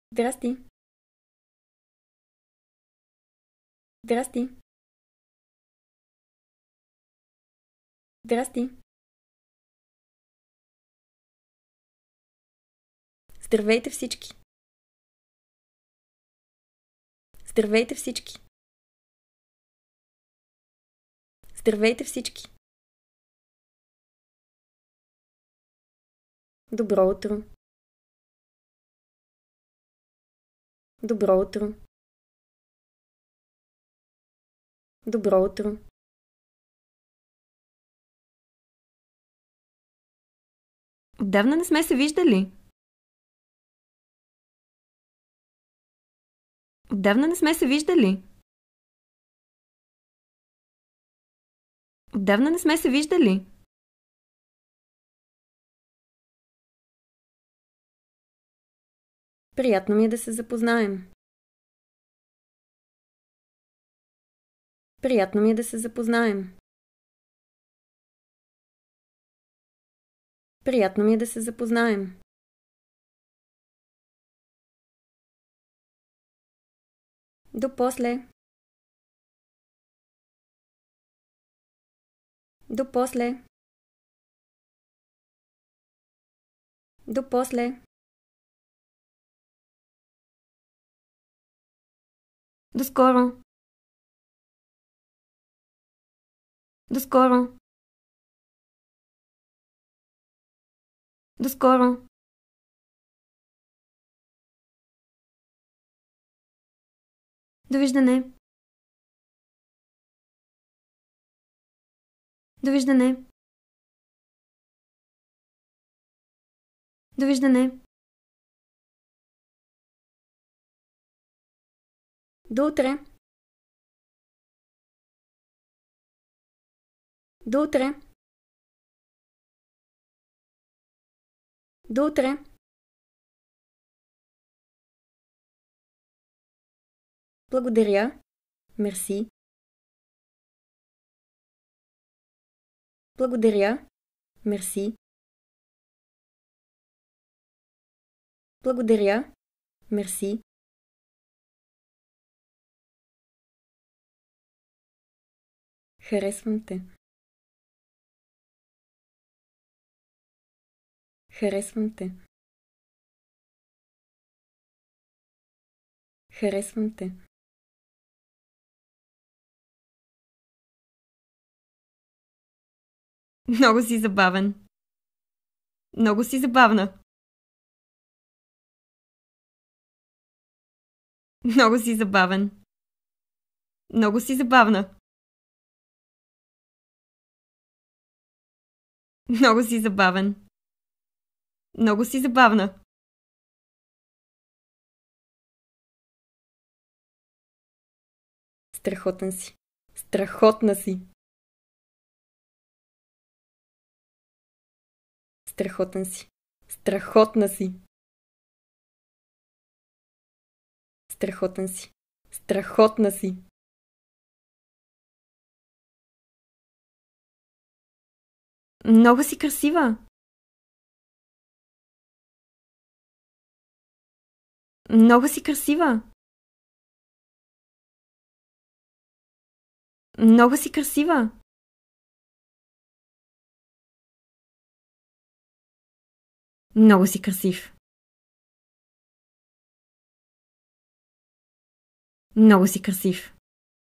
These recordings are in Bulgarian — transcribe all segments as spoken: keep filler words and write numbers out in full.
Здрасти. Здрасти. Здрасти. Здравейте всички. Здравейте всички. Здравейте всички. Добро утро. Добро утро. Добро утро. Отдавна не сме се виждали. Отдавна не сме се виждали. Отдавна не сме се виждали. Приятно ми е да се запознаем. Приятно ми е да се запознаем. Приятно ми е да се запознаем. До после. До после. До после. До скоро. До скоро. До скоро. Довиждане. Довиждане. Довиждане. До утре. До утре. До утре. Благодаря. Мерси. Благодаря. Мерси. Благодаря. Мерси. Харесвам те. Харесвам те. Харесвам те. Много си забавен. Много си забавна. Много си забавен. Много си забавна. Много си забавен. Много си забавна. Страхотен си. Страхотна си. Страхотен си. Страхотна си. Страхотен си. Страхотна си. Много си красива. Много си красива. Много си красива. Много си красив. Много си красив.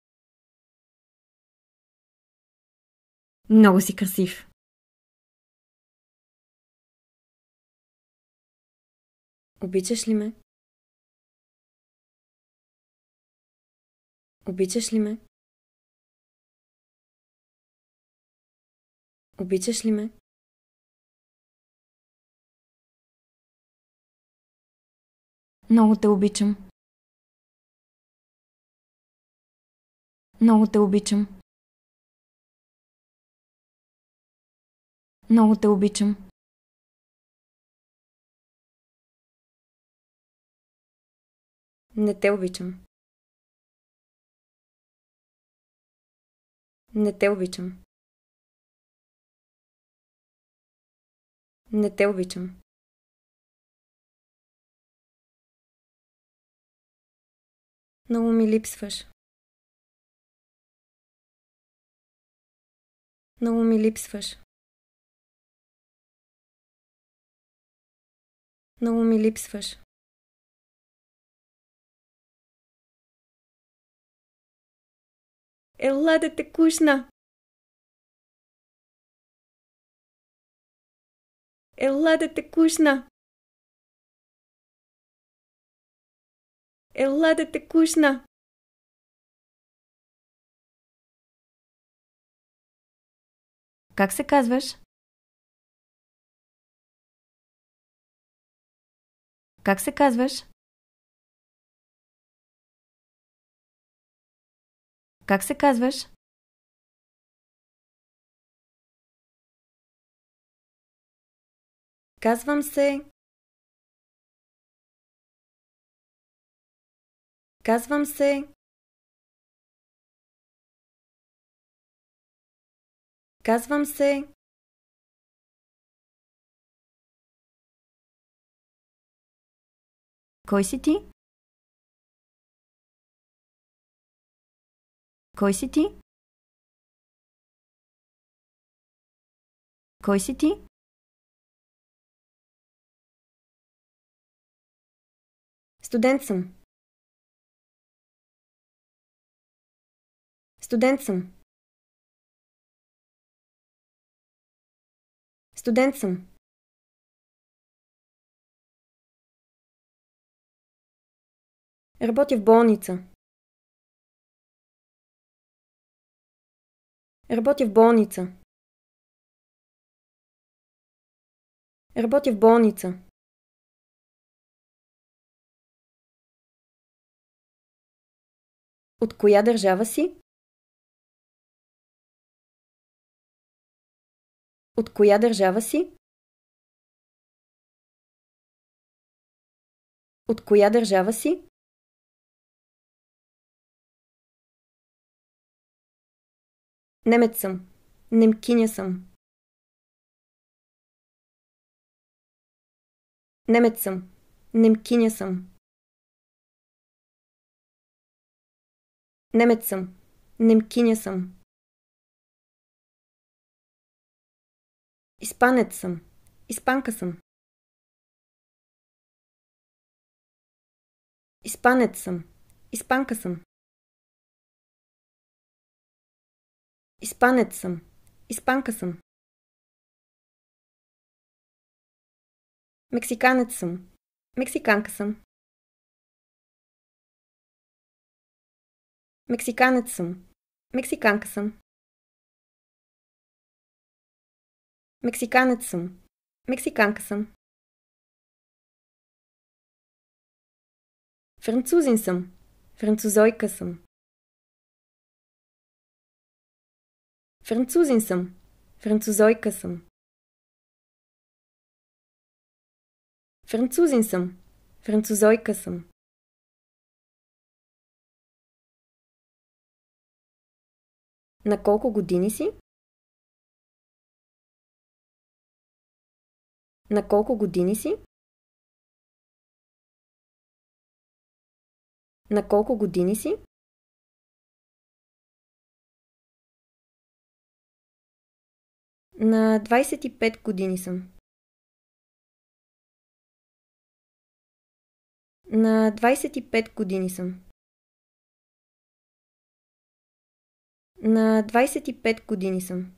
Много си красив. Обичаш ли ме? Обичаш ли ме? Обичаш ли ме? Много те обичам. Много те обичам. Много те обичам. Не те обичам. Не те обичам. Не те обичам. Много ми липсваш. Много ми липсваш. Много ми липсваш. Ела да те кушна. Ела да те кушна. Ела да те кушна. Как се казваш? Как се казваш? Как се казваш? Казвам се. Казвам се. Казвам се. Кой си ти? Кой си ти? Кой си ти? Студент съм. Студент съм. Студент съм. Работя в болница. Работя в болница. Работя в болница. От коя държава си? От коя държава си? От коя държава си? Немец съм. Немкиня съм. Немец съм. Немкиня съм. Немец съм. Немкиня съм. Испанец съм. Испанка съм. Испанец съм. Испанка съм. Испанец съм. Испанка съм. Мексиканец съм. Мексиканка съм. Мексиканец съм. Мексиканка съм. Мексиканец съм. Мексиканка съм. Французин съм. Французойка съм. Французин съм. Французойка съм. Французин съм. Французойка съм. На колко години си? На колко години си? На колко години си? На двайсет и пет години съм. На двайсет и пет години съм. На двайсет и пет години съм.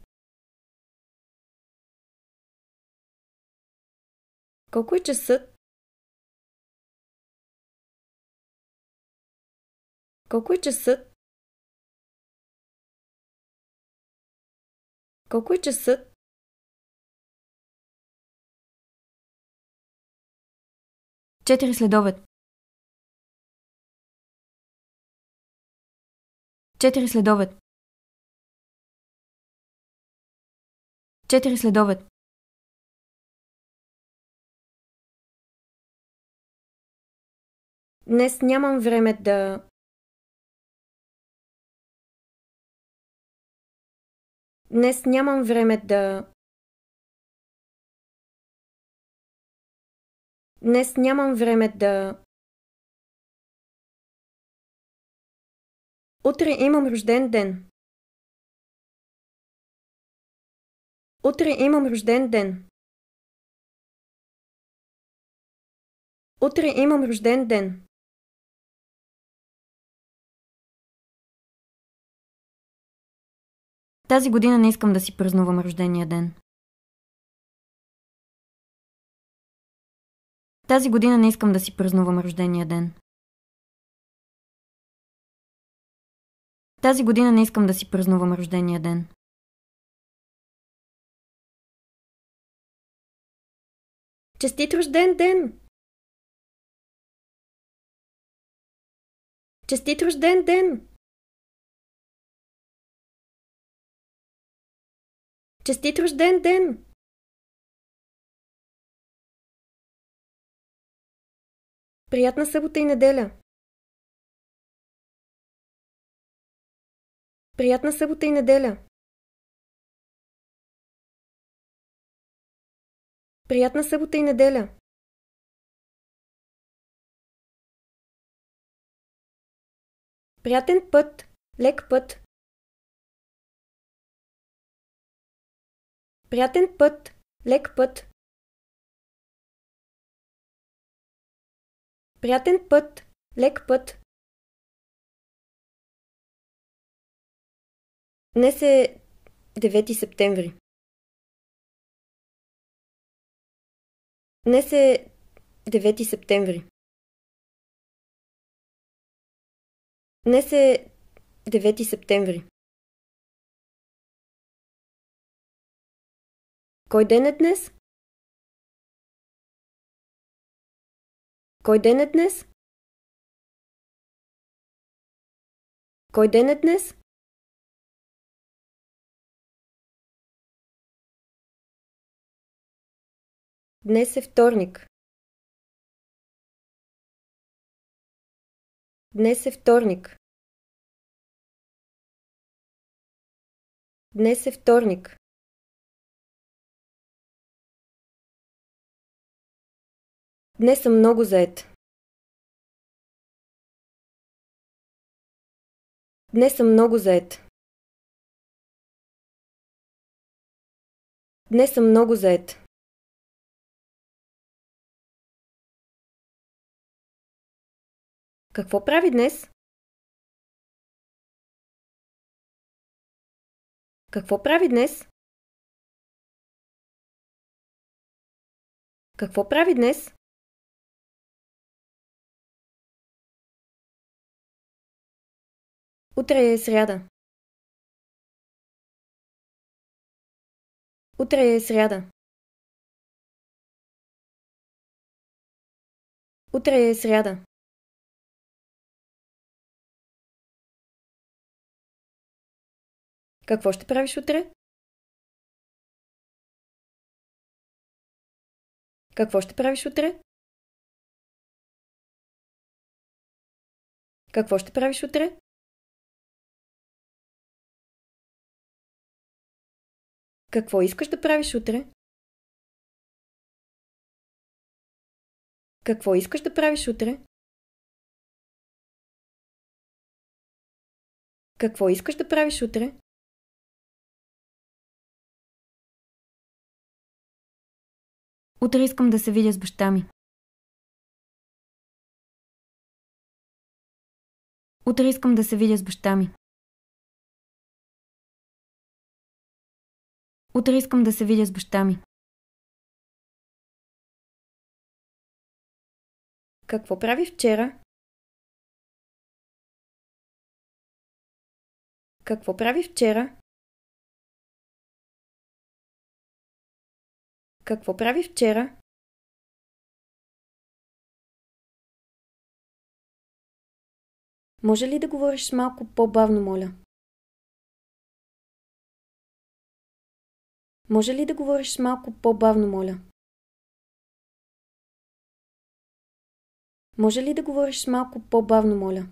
Колко е часът? Колко е часът? Колко е часът? Четири следобед. Четири следобед. Четири следобед. Днес нямам време да... Днес нямам време да... Днес нямам време да... Утре имам рожден ден. Утре имам рожден ден. Утре имам рожден ден. Тази година не искам да си празнувам рождения ден. Тази година не искам да си празнувам рождения ден. Тази година не искам да си празнувам рождения ден. Честит рожден ден! Честит рожден ден! Честит рожден ден! Приятна събота и неделя! Приятна събота и неделя! Приятна събота и неделя! Приятен път! Лек път! Приятен път! Лек път! Приятен път! Лек път! Днес е девети септември. Днес е девети септември. Днес е девети септември. Кой ден е днес? Кой ден е днес? Кой ден е днес? Днес е вторник. Днес е вторник. Днес е вторник. Днес съм много зает. Днес съм много зает. Днес съм много зает. Какво прави днес? Какво прави днес? Какво прави днес? Утре е сряда. Утре е сряда. Утре е сряда. Какво ще правиш утре? Какво ще правиш утре? Какво ще правиш утре? Какво искаш да правиш утре? Какво искаш да правиш утре? Какво искаш да правиш утре? Утре искам да се видя с баща ми. Утре искам да се видя с баща ми. Утре искам да се видя с баща ми. Какво прави вчера? Какво прави вчера? Какво прави вчера? Може ли да говориш малко по-бавно, моля? Може ли да говориш малко по-бавно, моля? Може ли да говориш малко по-бавно, моля?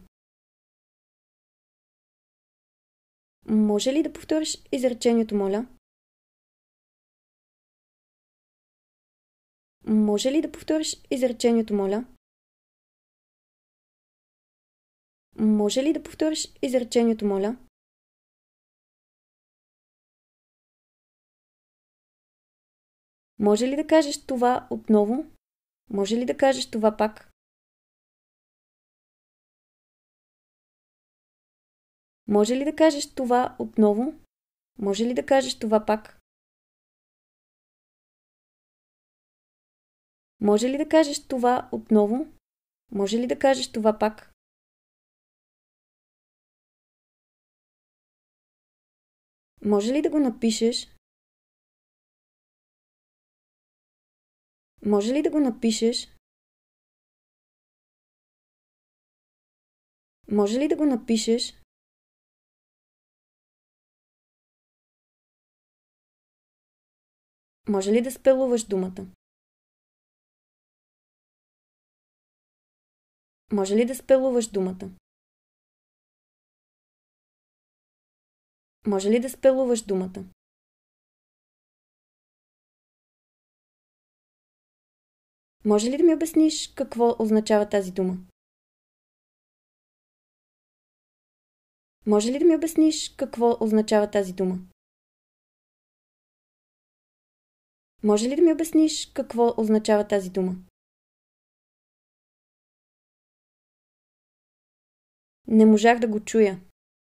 Може ли да повториш изречението, моля? Може ли да повториш изречението, моля? Може ли да повториш изречението, моля? Може ли да кажеш това отново? Може ли да кажеш това пак? Може ли да кажеш това отново? Може ли да кажеш това пак? Може ли да кажеш това отново? Може ли да кажеш това пак? Може ли да го напишеш? Може ли да го напишеш? Може ли да го напишеш? Може ли да спелуваш думата? Може ли да спелуваш думата? Може ли да спелуваш думата? Може ли да ми обясниш какво означава тази дума? Може ли да ми обясниш какво означава тази дума? Може ли да ми обясниш какво означава тази дума? Не можах да го чуя.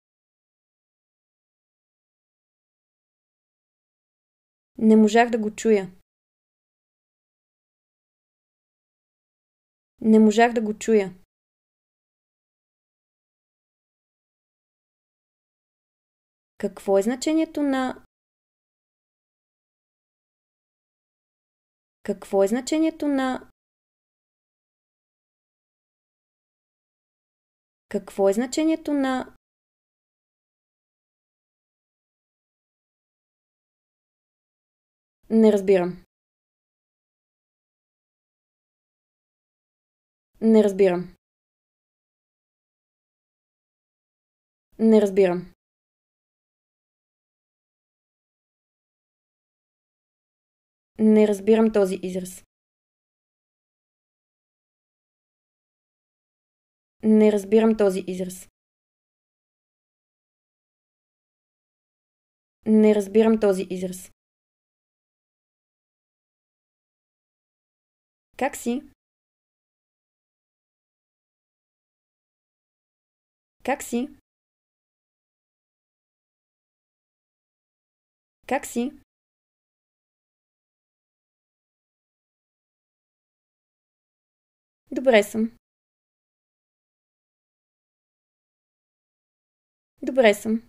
Не можах да го чуя. Не можах да го чуя. Какво е значението на... Какво е значението на... Какво е значението на... Не разбирам. Не разбирам. Не разбирам. Не разбирам този израз. Не разбирам този израз. Не разбирам този израз. Как си? Как си? Как си? Добре съм. Добре съм.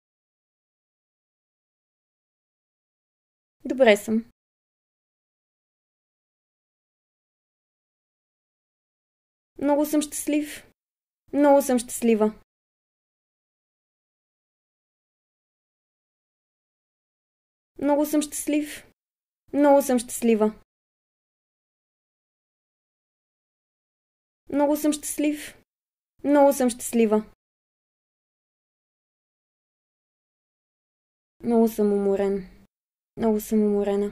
Добре съм. Много съм щастлив. Много съм щастлива. Много съм щастлив. Много съм щастлива. Много съм щастлив. Много съм щастлива. Много съм уморен. Много съм уморена.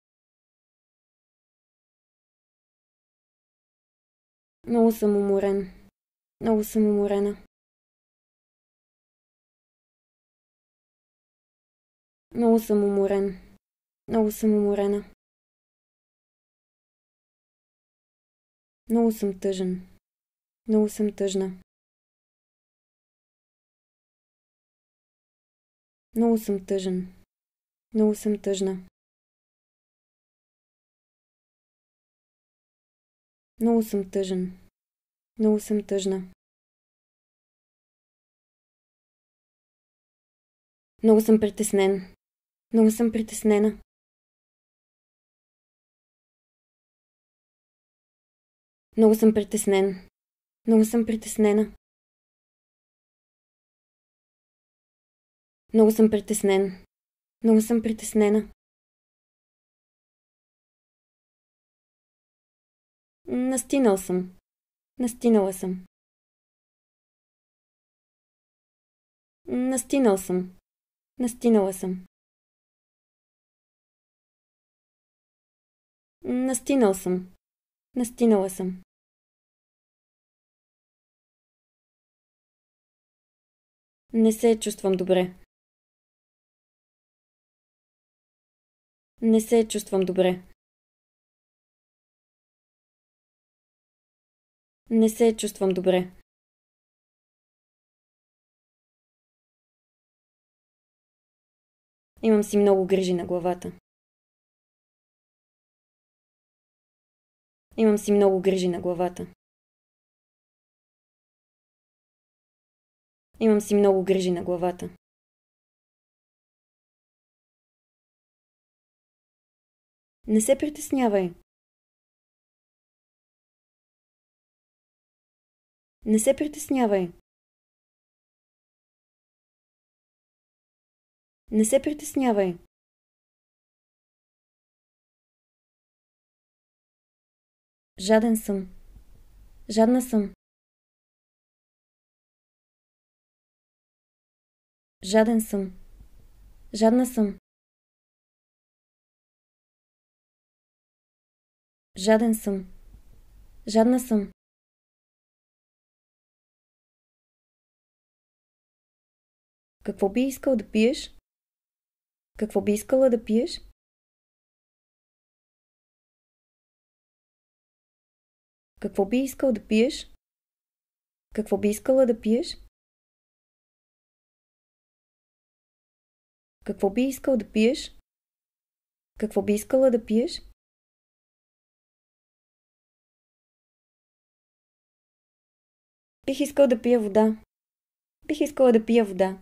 Много съм уморен. Много съм уморена. Много съм уморен. Много съм уморена. Много съм тъжен. Много съм тъжна. Много съм тъжен. Много съм тъжна. Много съм тъжен. Много съм тъжна. Много съм притеснен. Много съм притеснена. Много съм притеснен. Много съм притеснена. Много съм притеснен. Много съм притеснена. Настинал съм. Настинала съм. Настинал съм. Настинала съм. Настинал съм. Настинала съм. Не се чувствам добре. Не се чувствам добре. Не се чувствам добре. Имам си много грижи на главата. Имам си много грижи на главата. Имам си много грижи на главата. Не се притеснявай. Не се притеснявай. Не се притеснявай. Жаден съм. Жадна съм. Жаден съм. Жадна съм. Жаден съм. Жадна съм. Какво би искал да пиеш? Какво би искала да пиеш? Какво би искал да пиеш? Какво би искала да пиеш? Какво би искал да пиеш? Какво би искала да пиеш? Бих искал да пия вода. Бих искала да пия вода.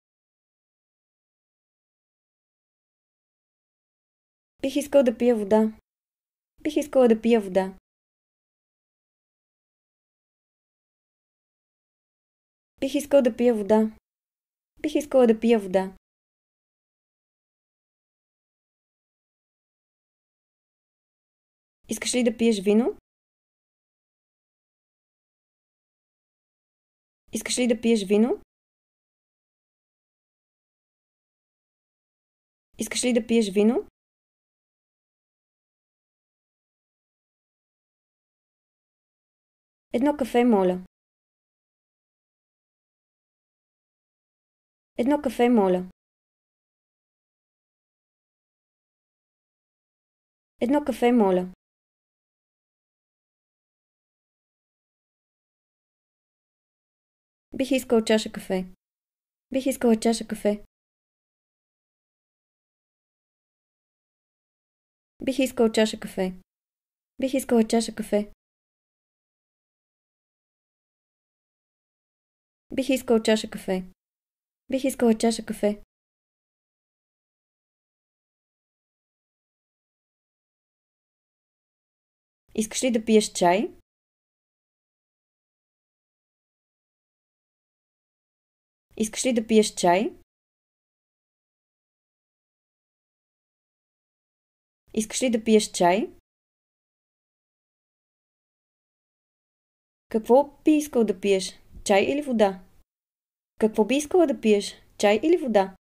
Бих искал да пия вода. Бих искала да пия вода. Бих искал да пия вода. Бих искала да пия вода. Искаш ли да пиеш вино? Искаш ли да пиеш вино? Искаш ли да пиеш вино? Едно кафе, моля. Едно кафе, моля. Едно кафе, моля. Бих искал чаша кафе. Бих искала чаша кафе. Бих искал чаша кафе. Бих искала чаша кафе. Бих искал чаша кафе. Бих искала чаша кафе. Искаш ли да пиеш чай? Искаш ли да пиеш чай? Искаш ли да пиеш чай? Какво би искал да пиеш? Чай или вода? Какво би искала да пиеш? Чай или вода?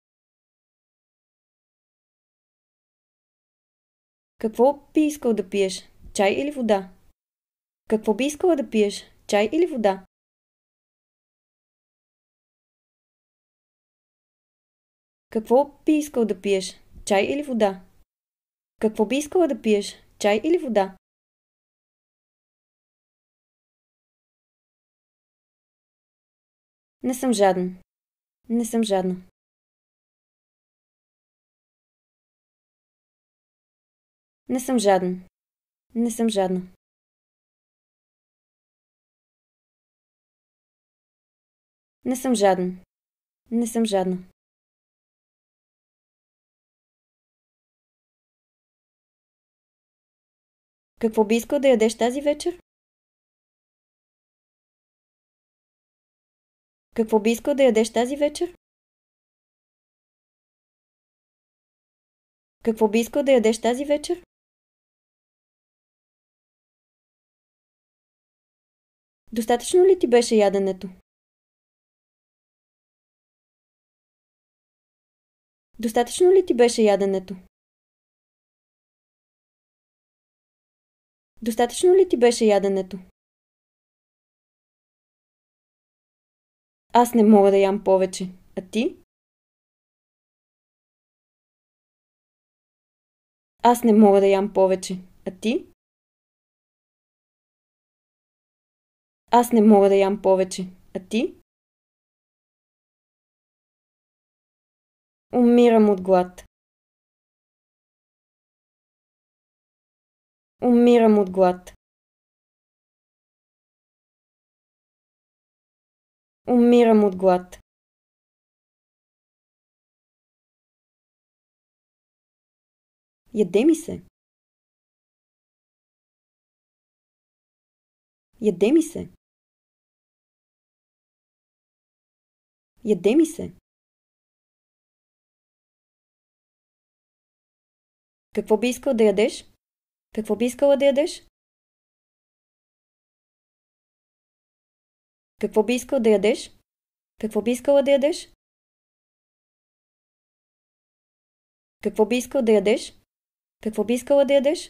Какво би искал да пиеш? Чай или вода? Какво би искала да пиеш? Чай или вода? Какво би искал да пиеш? Чай или вода? Какво би искала да пиеш? Чай или вода? Не съм жаден. Не съм жадна. Не съм жаден. Не съм жадна. Не съм жаден. Не съм жадна. Какво би искал да ядеш тази вечер? Какво би искал да ядеш тази вечер? Какво би искал да ядеш тази вечер? Достатъчно ли ти беше яденето? Достатъчно ли ти беше яденето? Достатъчно ли ти беше яденето? Аз не мога да ям повече. А ти? Аз не мога да ям повече. А ти? Аз не мога да ям повече. А ти? Умирам от глад. Умирам от глад. Умирам от глад. Яде ми се. Яде ми се. Яде ми се. Какво би искал да ядеш? Какво би искала да ядеш? Какво би искал да ядеш? Какво би искала да ядеш? Какво би искал да ядеш? Какво би искала да ядеш?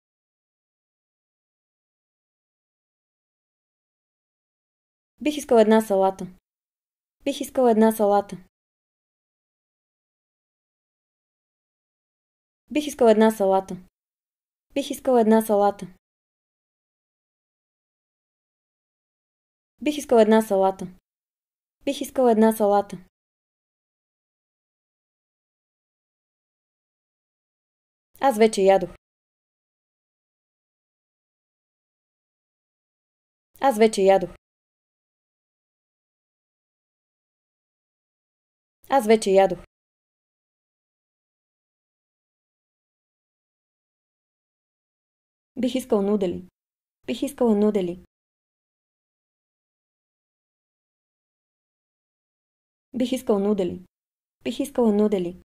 Бих искал една салата. Бих искал една салата. Бих искал една салата. Бих искал една салата. Бих искал една салата. Бих искал една салата. Аз вече ядох. Аз вече ядох. Аз вече ядох. Бих искал нудели. Бих искала нудели. Бих искал нудели. Бих искала нудели.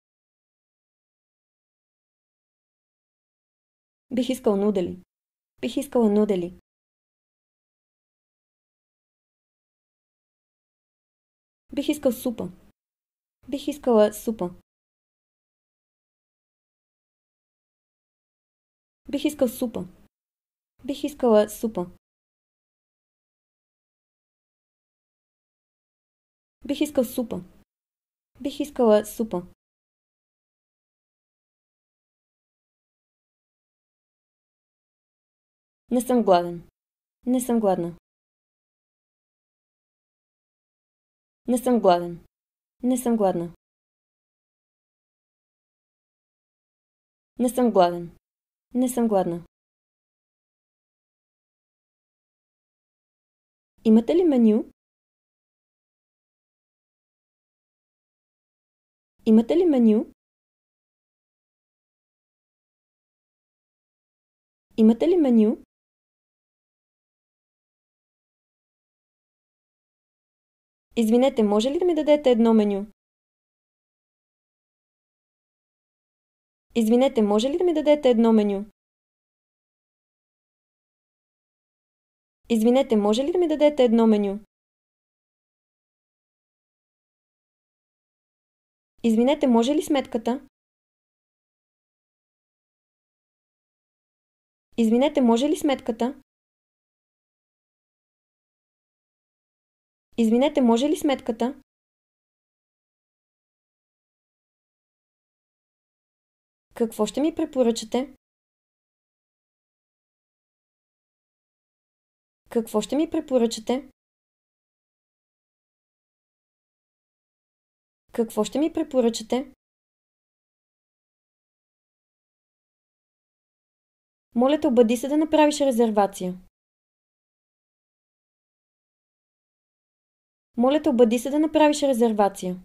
Бих искал нудели. Бих искала нудели. Бих искал супа. Бих искала супа. Бих искал супа. Бих искала супа. Бих искал супа. Бих искала супа. Не съм гладен. Не съм гладна. Не съм гладен. Не съм гладна. Не съм гладен. Не съм гладна. Имате ли меню? Имате ли меню? Имате ли меню? Извинете, може ли да ми дадете едно меню? Извинете, може ли да ми дадете едно меню? Извинете, може ли да ми дадете едно меню? Извинете, може ли сметката? Извинете, може ли сметката? Извинете, може ли сметката? Какво ще ми препоръчате? Какво ще ми препоръчате? Какво ще ми препоръчате? Моля те, обади се да направиш резервация. Моля те, обади се да направиш резервация.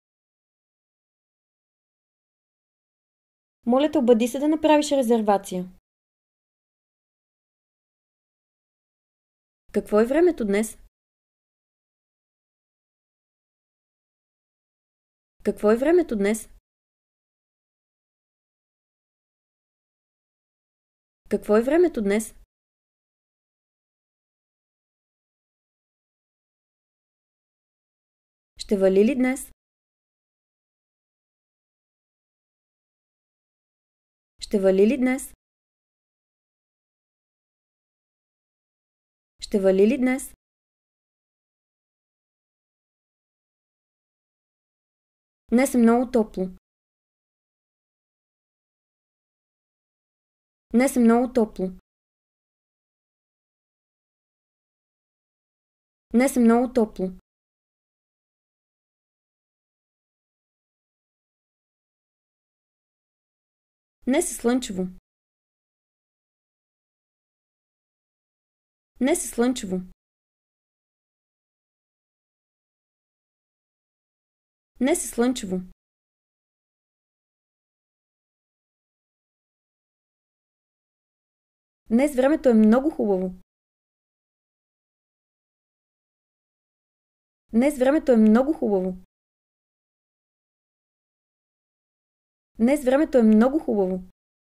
Моля те, обади се да направиш резервация. Какво е времето днес? Какво е времето днес? Какво е времето днес? Ще вали ли днес? Ще вали ли днес? Ще вали ли днес? Днес е много топло. Днес е много топло. Днес е много топло. Днес е слънчево. Днес е слънчево. Днес е слънчево. Днес времето е много хубаво. Днес времето е много хубаво. Днес времето е много хубаво.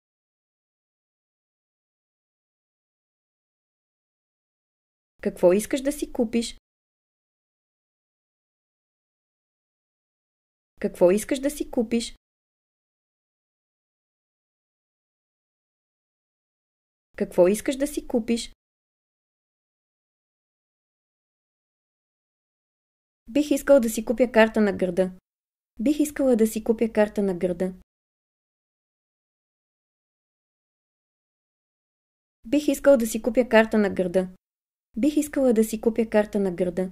Какво искаш да си купиш? Какво искаш да си купиш? Какво искаш да си купиш? Бих искал да си купя карта на града. Бих искала да си купя карта на града. Бих искал да си купя карта на града. Бих искала да си купя карта на града.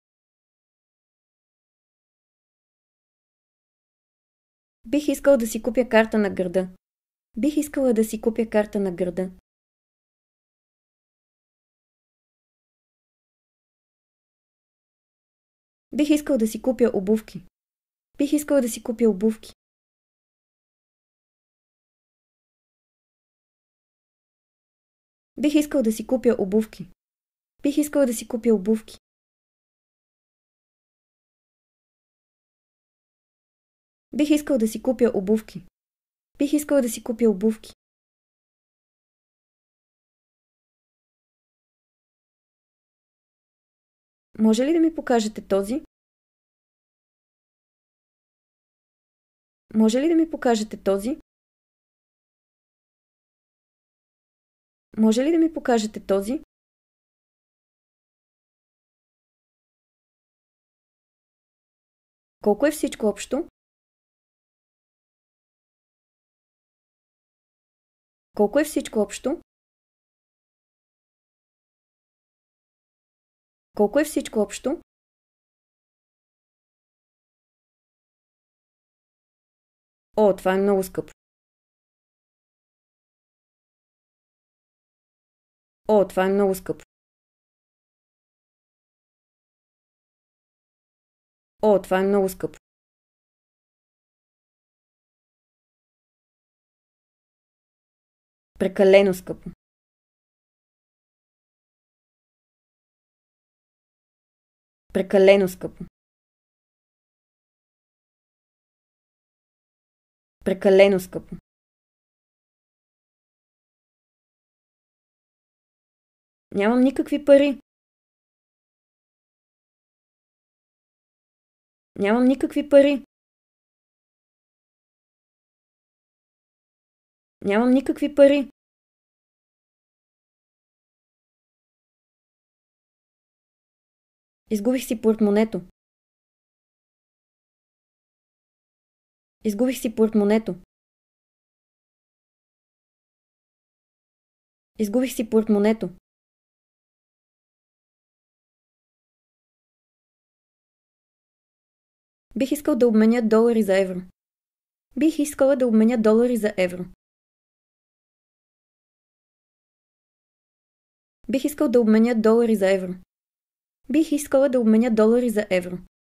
Бих искал да си купя карта на града. Бих искала да си купя карта на града. Бих искал да си купя обувки. Бих искал да си купя обувки. Бих искал да си купя обувки. Бих искал да си купя обувки. Бих искал да си купя обувки. Бих искал да си купя обувки. Може ли да ми покажете този? Може ли да ми покажете този? Може ли да ми покажете този? Колко е всичко общо? Колко е всичко общо? Колко е всичко общо? О, това е много скъпо. О, това е много скъпо. О, това е много скъпо. Прекалено скъпо. Прекалено скъпо. Прекалено скъпо. Нямам никакви пари. Нямам никакви пари. Нямам никакви пари. Изгубих си портмонето. Изгубих си портмонето. Изгубих си портмонето. Бих искал да обменя долари за евро. Бих искала да обменя долари за евро. Бих искал да обменя долари за евро. Бих искала да обменя долари за евро.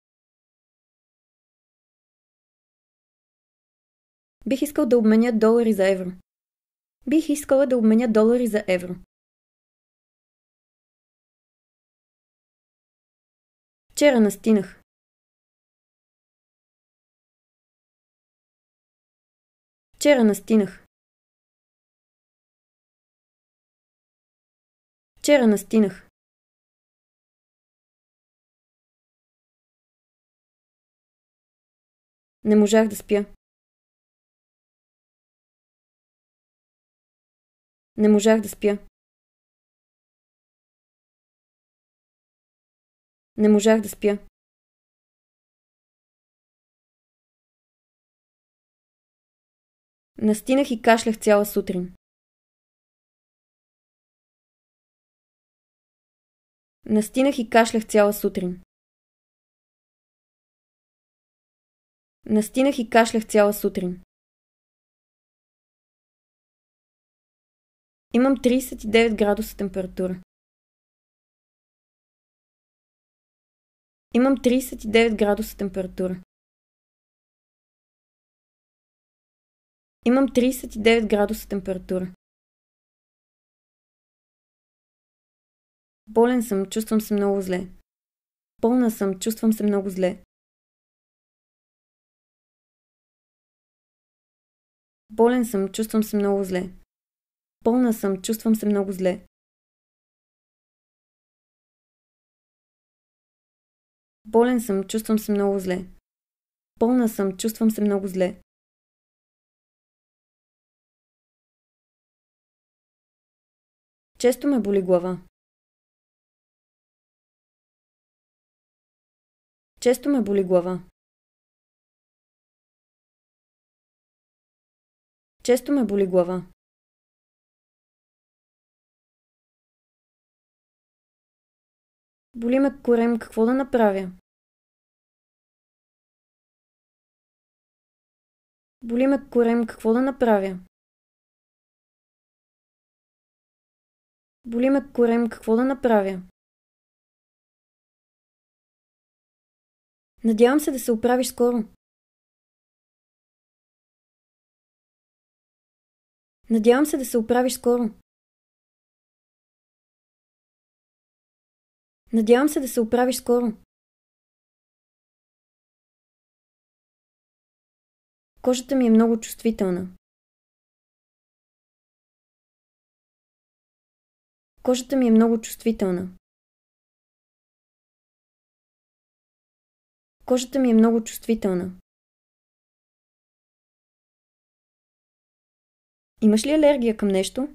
Бих искал да обменя долари за евро. Бих искала да обменя долари за евро. Вчера настинах. Вчера настинах. Вчера настинах. Не можах да спя. Не можах да спя. Не можах да спя. Настинах и кашлях цяла сутрин. Настинах и кашлях цяла сутрин. Настинах и кашлях цяла сутрин. Имам тридесет и девет градуса температура. Имам тридесет и девет градуса температура. Имам тридесет и девет градуса температура. Болен съм, чувствам се много зле. Болна съм, чувствам се много зле. Болен съм, чувствам се много зле. Болна съм, чувствам се много зле. Болен съм, чувствам се много зле. Болна съм, чувствам се много зле. Често ме боли глава. Често ме боли глава. Често ме боли глава. Боли ме корем, какво да направя? Боли ме корем, какво да направя? Боли ме корем, какво да направя? Надявам се да се оправиш скоро. Надявам се да се оправиш скоро. Надявам се да се оправиш скоро. Кожата ми е много чувствителна. Кожата ми е много чувствителна. Кожата ми е много чувствителна. Имаш ли алергия към нещо?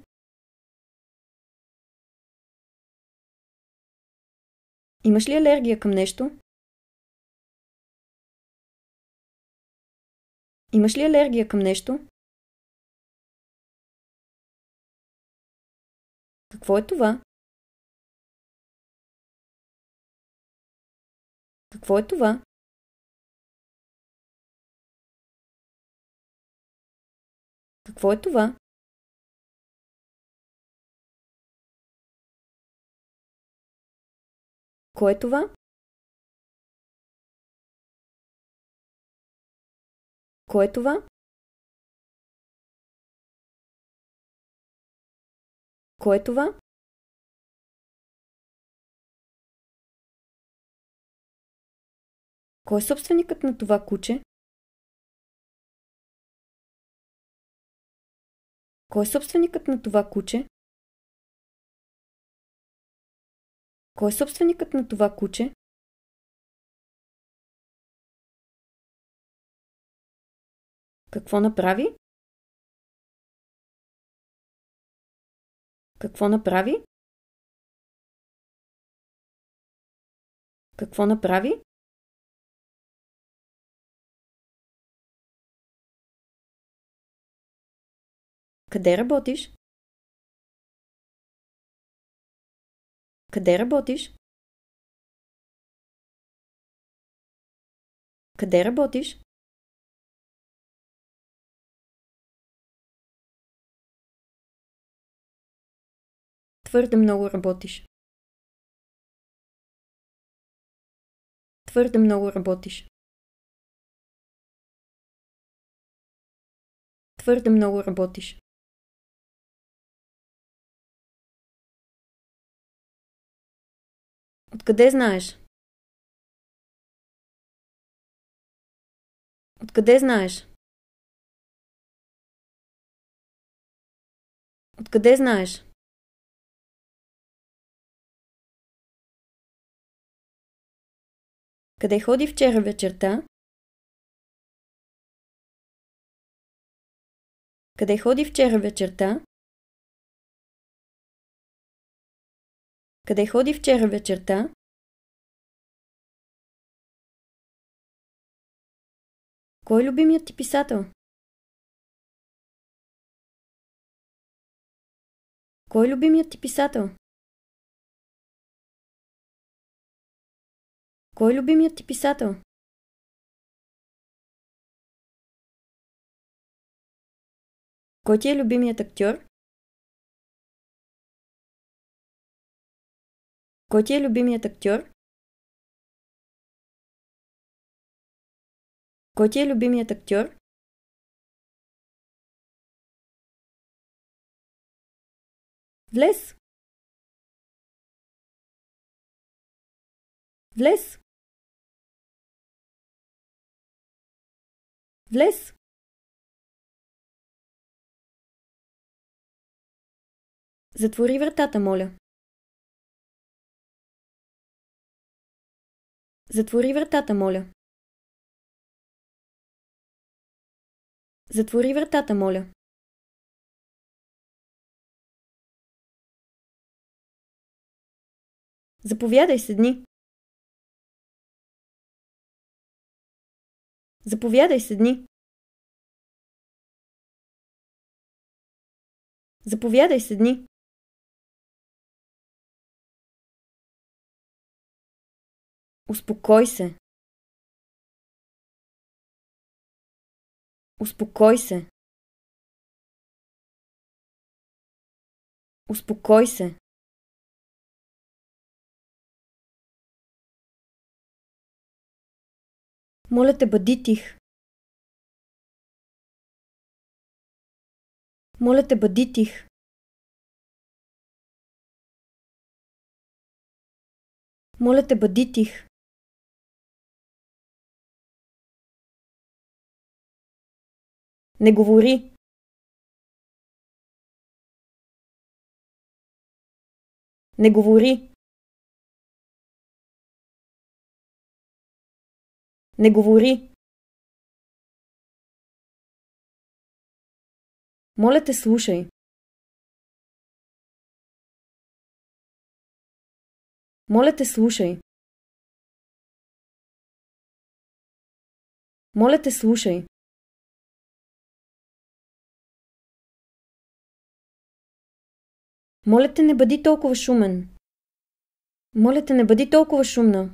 Имаш ли алергия към нещо? Имаш ли алергия към нещо? Какво е това? Какво е това? Какво е това? Кое е това? Кое е това? Кое е това? Кой е собственикът на това куче? Кой е собственикът на това куче? Кой е собственикът на това куче? Какво направи? Какво направи? Какво направи? Къде работиш? Къде работиш? Къде работиш? Твърде много работиш. Твърде много работиш. Твърде много работиш. Откъде знаеш? Откъде знаеш? Откъде знаеш? Къде ходи вчера вечерта? Къде ходи вчера вечерта? Къде ходи вчера вечерта? Кой е любимият ти писател? Кой е любимият ти писател? Кой е любимият ти писател? Кой ти е любимият актьор? Кой ти е любимият актьор? Кой ти е любимият актьор? Влез! Влез! Влез! Затвори вратата, моля. Затвори вратата, моля. Затвори вратата, моля. Заповядай, седни. Заповядай, седни. Заповядай, седни. Успокой се. Успокой се. Успокой се. Моля те, бъди тих. Моля те, бъди тих. Моля те, бъди тих. Не говори. Не говори. Не говори. Моля те, слушай. Моля те, слушай. Моля те, слушай. Моля те, не бъди толкова шумен. Моля те, не бъди толкова шумна.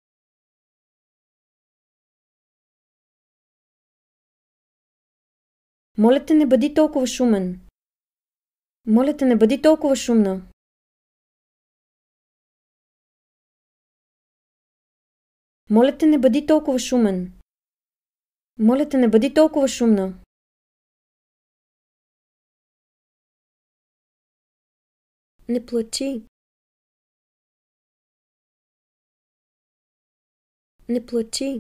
Моля те, не бъди толкова шумен. Моля те, не бъди толкова шумна. Моля те, не бъди толкова шумен. Моля те, не бъди толкова шумна. Не плачи. Не плачи.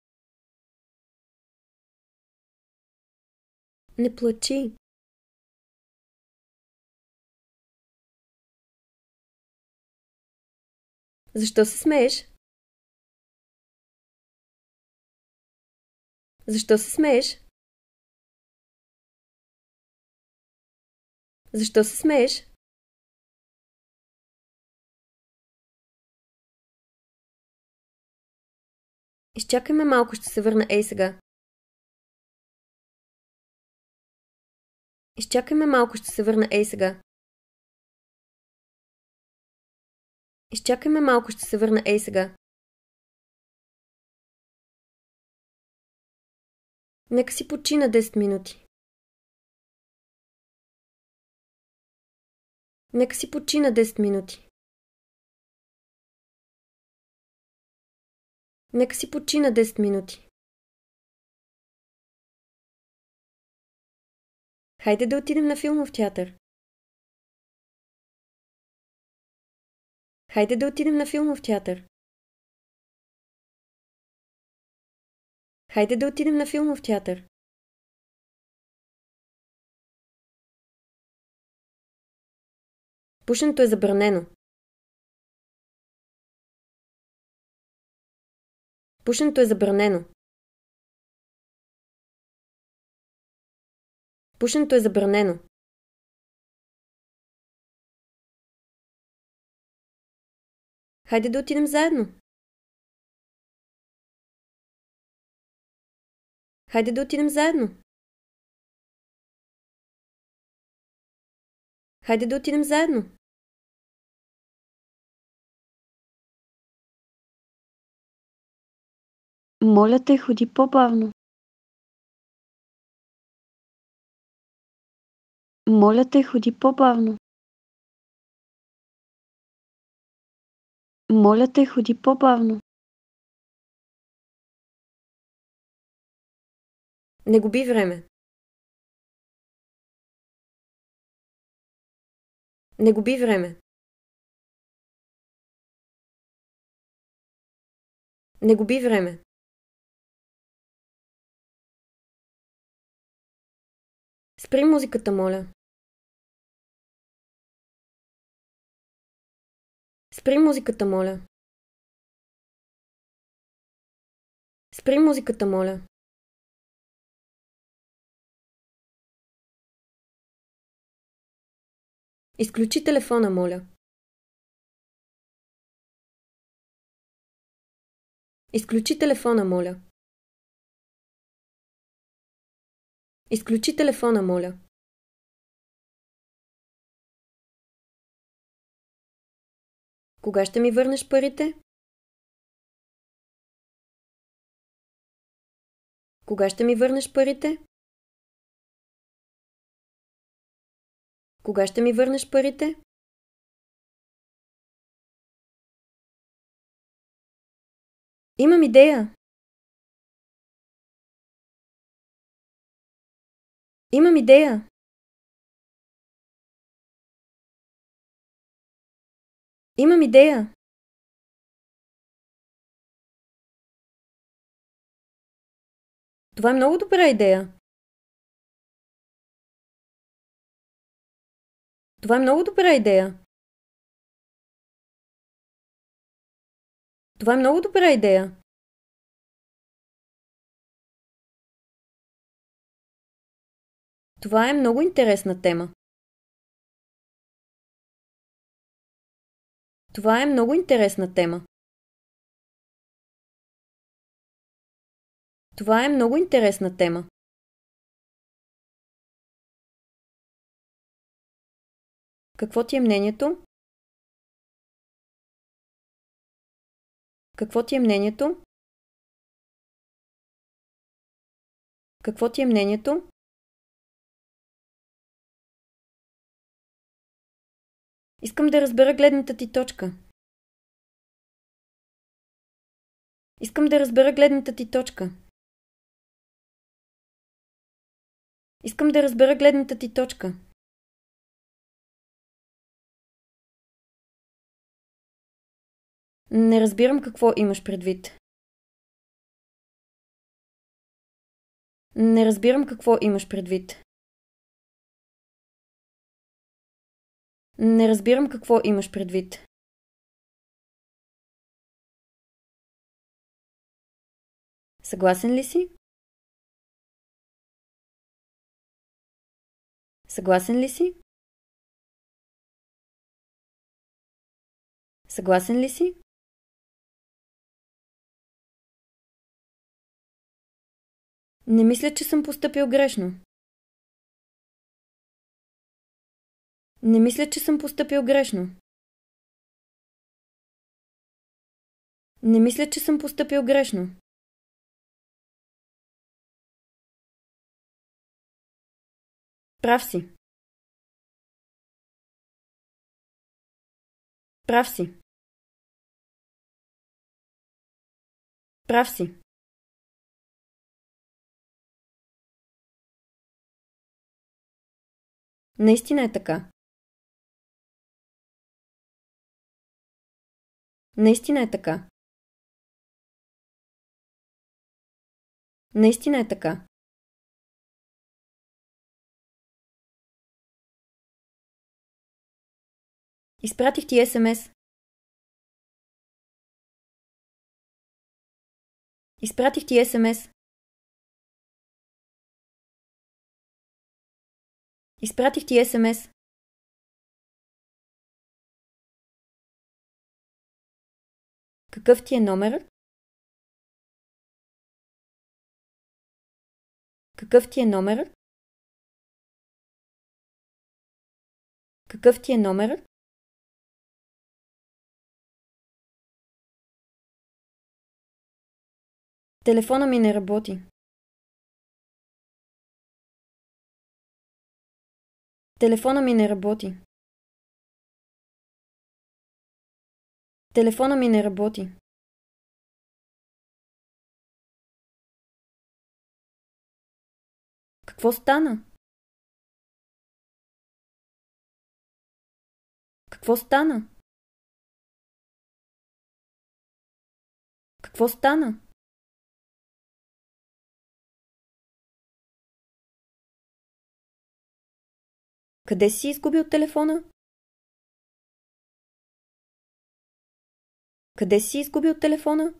Не плачи. Защо се смееш? Защо се смееш? Защо се смееш? Изчакай ме малко, ще се върна ей сега. Изчакай ме малко, ще се върна ей сега. Изчакай ме малко, ще се върна ей сега. Нека си почина десет минути. Нека си почина десет минути. Нека си почина десет минути. Хайде да отидем на филмов театър. Хайде да отидем на филмов театър. Хайде да отидем на филмов театър. Пушенето е забранено. Пушенето е забранено. Пушенето е забранено. Хайде да отидем заедно. Хайде да отидем заедно. Хайде да отидем заедно. Моля те, ходи по-бавно. Моля те, ходи по-бавно. Моля те, ходи по-бавно. Не губи време. Не губи време. Не губи време. Спри музиката, моля. Спри музиката, моля. Спри музиката, моля. Изключи телефона, моля. Изключи телефона, моля. Изключи телефона, моля. Кога ще ми върнеш парите? Кога ще ми върнеш парите? Кога ще ми върнеш парите? Имам идея. Имам идея. Имам идея. Това е много добра идея. Това е много добра идея. Това е много добра идея. Това е много интересна тема. Това е много интересна тема. Това е много интересна тема. Какво ти е мнението? Какво ти е мнението? Какво ти е мнението? Искам да разбера гледната ти точка. Искам да разбера гледната ти точка. Искам да разбера гледната ти точка. Не разбирам какво имаш предвид. Не разбирам какво имаш предвид. Не разбирам какво имаш предвид. Съгласен ли си? Съгласен ли си? Съгласен ли си? Не мисля, че съм постъпил грешно. Не мисля, че съм постъпил грешно. Не мисля, че съм постъпил грешно. Прав си. Прав си. Прав си. Наистина е така. Наистина е така. Наистина е така. Изпратих ти ес ем ес. Изпратих ти ес ем ес. Изпратих ти ес ем ес. Какъв ти е номерът? Какъв ти е номерът? Какъв ти е номерът? Телефона ми не работи. Телефона ми не работи. Телефона ми не работи. Какво стана? Какво стана? Какво стана? Къде си изгубил телефона? Къде си изгубил телефона?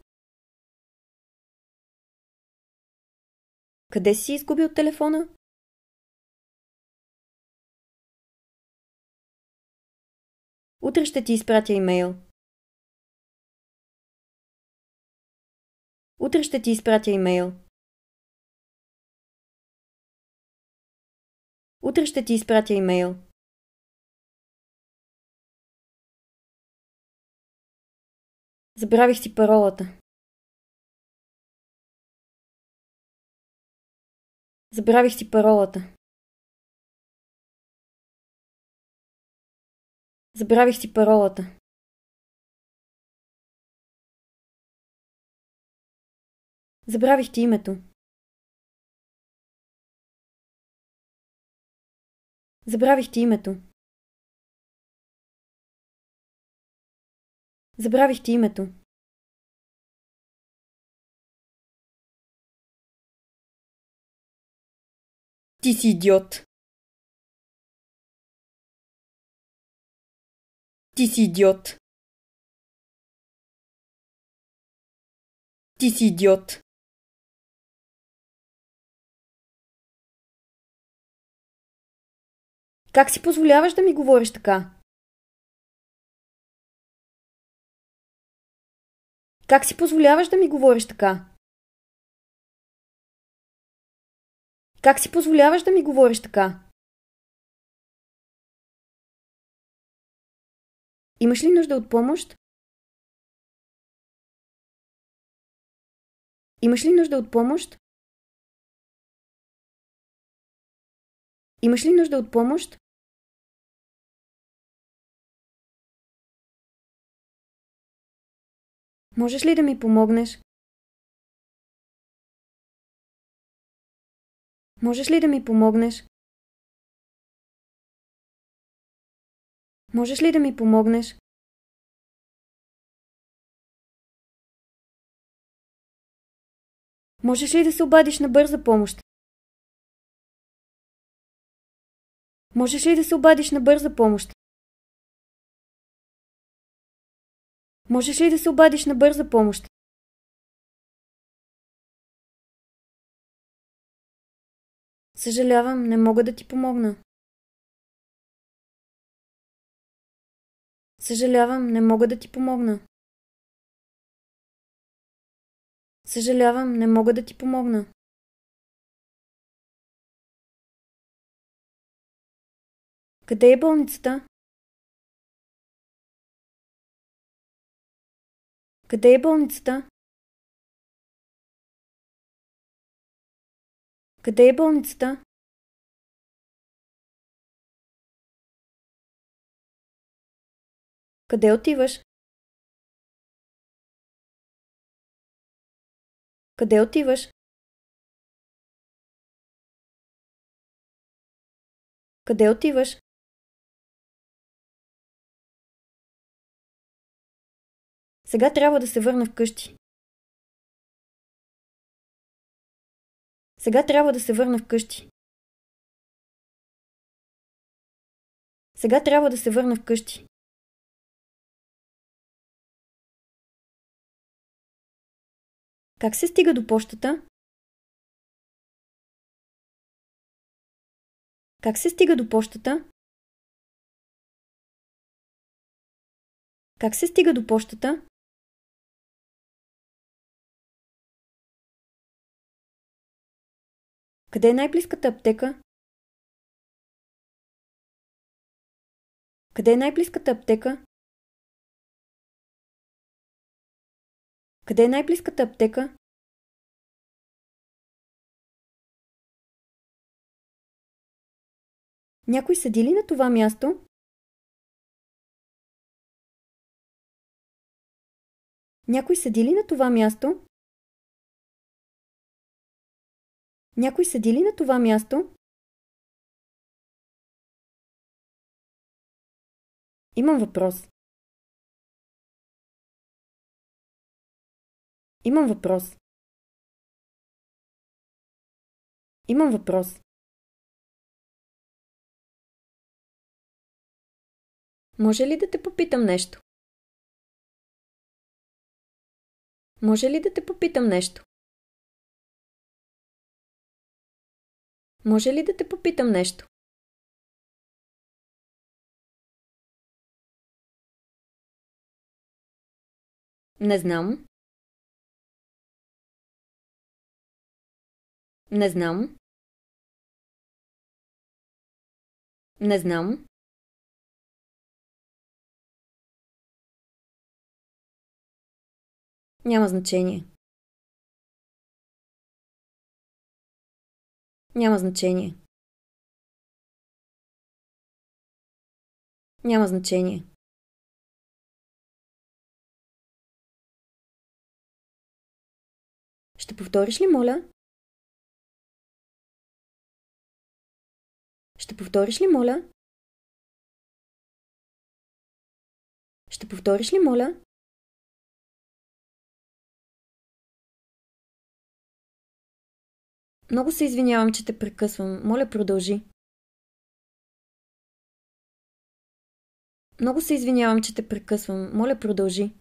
Къде си изгубил телефона? Утре ще ти изпратя имейл. Утре ще ти изпратя имейл. Утре ще ти изпратя имейл. Забравих си паролата. Забравих си паролата. Забравих си паролата. Забравих ти името. Забравих ти името. Забравих ти името. Ти си идиот. Ти си идиот. Ти си идиот. Как си позволяваш да ми говориш така? Как си позволяваш да ми говориш така? Как си позволяваш да ми говориш така? Имаш ли нужда от помощ? Имаш ли нужда от помощ? Имаш ли нужда от помощ? Можеш ли да ми помогнеш? Можеш ли да ми помогнеш? Можеш ли да ми помогнеш? Можеш ли да се обадиш на бърза помощ? Можеш ли да се обадиш на бърза помощ? Можеш ли да се обадиш на бърза помощ? Съжалявам, не мога да ти помогна. Съжалявам, не мога да ти помогна. Съжалявам, не мога да ти помогна. Къде е болницата? Къде е болницата? Къде е болницата? Къде отиваш? Къде отиваш? Къде отиваш? Сега трябва да се върна вкъщи. Сега трябва да се върна вкъщи. Сега трябва да се върна вкъщи. Как се стига до пощата? Как се стига до пощата? Как се стига до пощата? Къде е най-близката аптека? Къде е най-близката аптека? Къде е най-близката аптека? Някой седи ли на това място? Някой седи ли на това място? Някой седи ли на това място? Имам въпрос. Имам въпрос. Имам въпрос. Може ли да те попитам нещо? Може ли да те попитам нещо? Може ли да те попитам нещо? Не знам. Не знам. Не знам. Няма значение. Няма значение. Няма значение. Ще повториш ли, моля? Ще повториш ли, моля? Ще повториш ли, моля? Много се извинявам, че те прекъсвам. Моля, продължи. Много се извинявам, че те прекъсвам. Моля, продължи.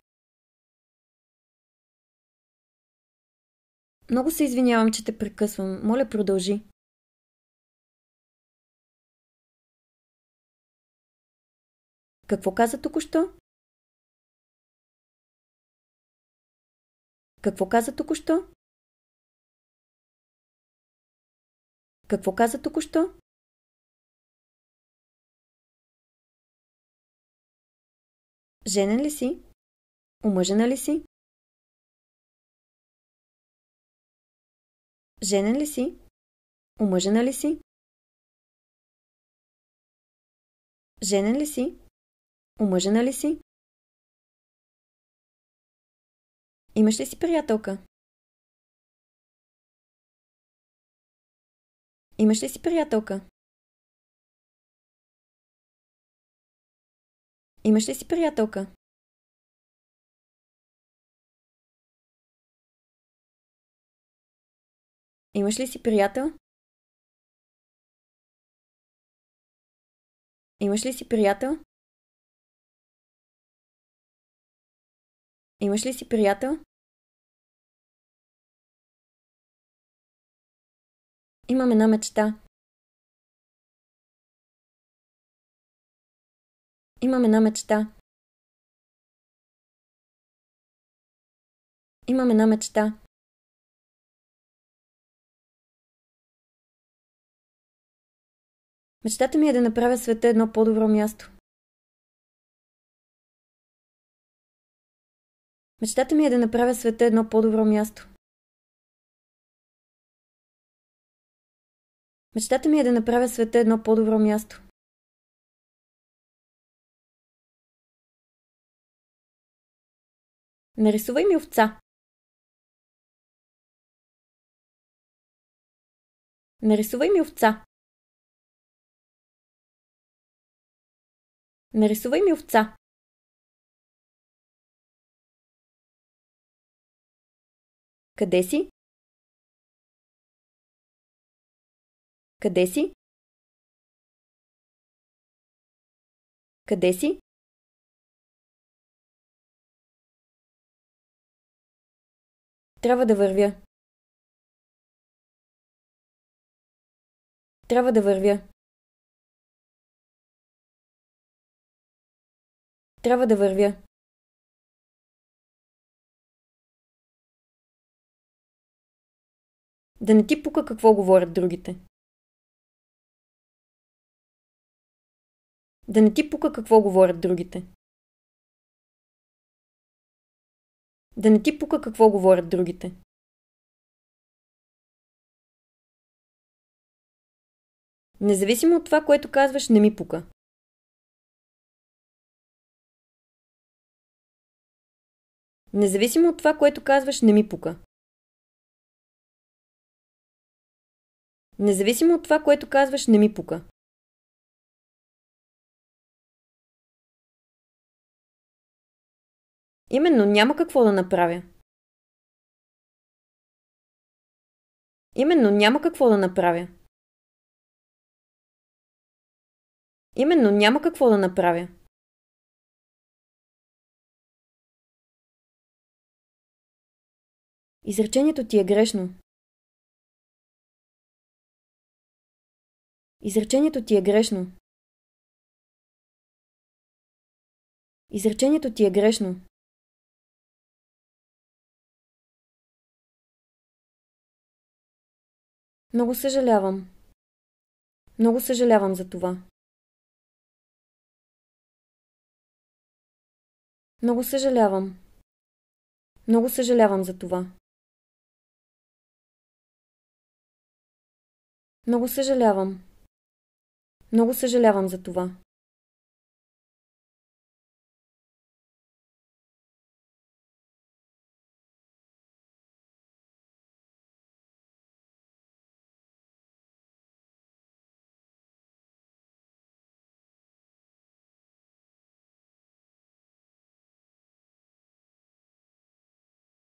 Много се извинявам, че те прекъсвам. Моля, продължи. Какво каза току-що? Какво каза току-що? Какво каза току-що? Женен ли си? Омъжена ли си? Женен ли си? Омъжена ли си? Женен ли си? Омъжена ли си? Имаш ли си приятелка? Имаш ли си приятелка? Имаш ли си приятелка? Имаш ли си приятел? Имаш ли си приятел? Имаш ли си приятел? Имам една мечта. Имам една мечта. Имам една мечта. Мечтата ми е да направя света едно по-добро място. Мечтата ми е да направя света едно по-добро място. Мечтата ми е да направя света едно по-добро място. Нарисувай ми овца. Нарисувай ми овца. Нарисувай ми овца. Къде си? Къде си? Къде си? Трябва да вървя. Трябва да вървя. Трябва да вървя. Да не ти пука какво говорят другите. Да не ти пука какво говорят другите. Да не ти пука какво говорят другите. Независимо от това, което казваш, не ми пука. Независимо от това, което казваш, не ми пука. Независимо от това, което казваш, не ми пука. Именно няма какво да направя. Именно няма какво да направя. Именно няма какво да направя. Изречението ти е грешно. Изречението ти е грешно. Изречението ти е грешно. Много съжалявам. Много съжалявам за това. Много съжалявам. Много съжалявам за това. Много съжалявам. Много съжалявам за това.